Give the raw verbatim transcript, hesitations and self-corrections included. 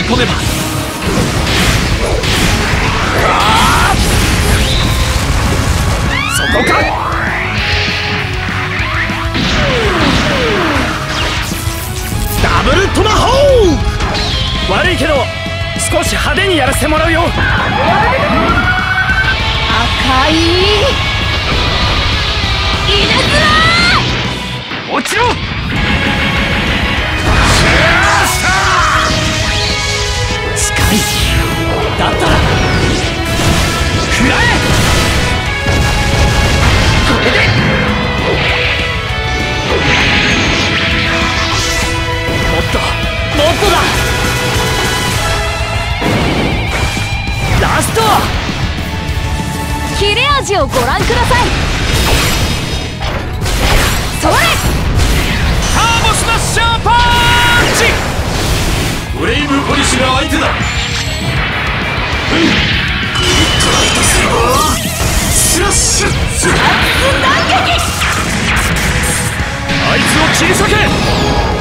込めば。そこか。ダブルトマホーク。悪いけど少し派手にやらせてもらうよ。 赤い稲妻落ちろ。近い。だったら食らえ。これでもっともっとだ。ラスト。 切れ味をご覧ください。それターボスマッシャーパンチ。 フレイムポリシュが相手だ。うん、トライトするわ。スラッシュ断撃。 あいつを切り裂け。